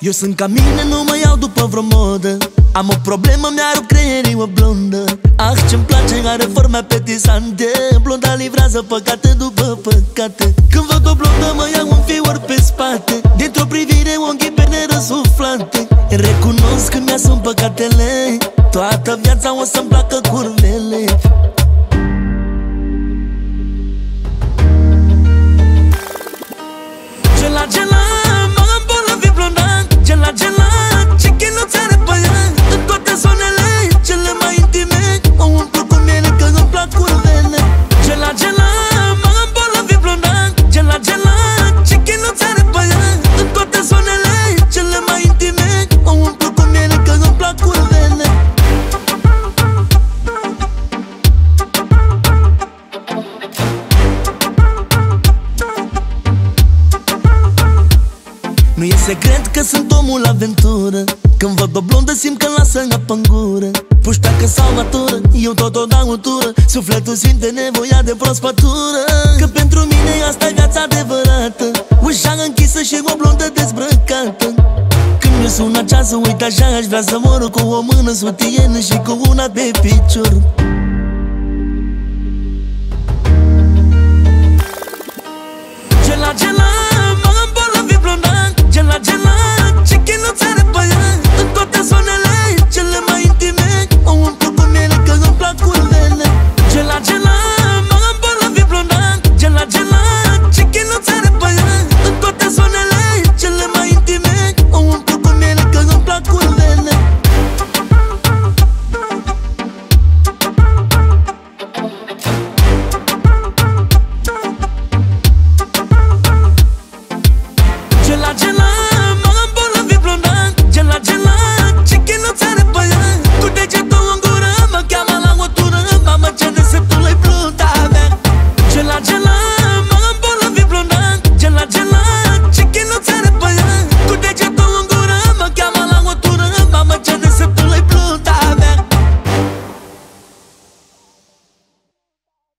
Eu sunt ca mine, nu mă iau după vreo modă. Am o problemă, mi-arup creierii o blondă. Ah, ce-mi place, are forma petisante. Blonda livrează păcate după păcate. Când văd o blondă mă iau un fior pe spate. Dintr-o privire ochii pe nerăsuflate. Recunosc că mi-asum păcatele. Toată viața o să-mi placă curvele. Gela, gela, mă îmbolnăvi blonda. Gela, gela, ce chin nu ți-are pe ea. În toate zonele cele mai intime o umplu cu miele că îmi plac curvele. Gela, gela, mă îmbolnăvi blonda. Gela, gela, ce chin nu ți-are pe ea. În toate zonele cele mai intime o umplu cu miele că îmi plac curvele. Nu e secret că sunt omul aventură. Când văd o blondă simt că lasă apă în gură. Pușteacă sau matură, eu tot o dau în tură. Sufletul simte nevoia de prospătură. Că pentru mine asta e viața adevărată. Ușa închisă și o blondă dezbrăcată. Când mi sună ceasul, uite așa aș vrea să mor. Cu o mână sutienă și cu una pe picior.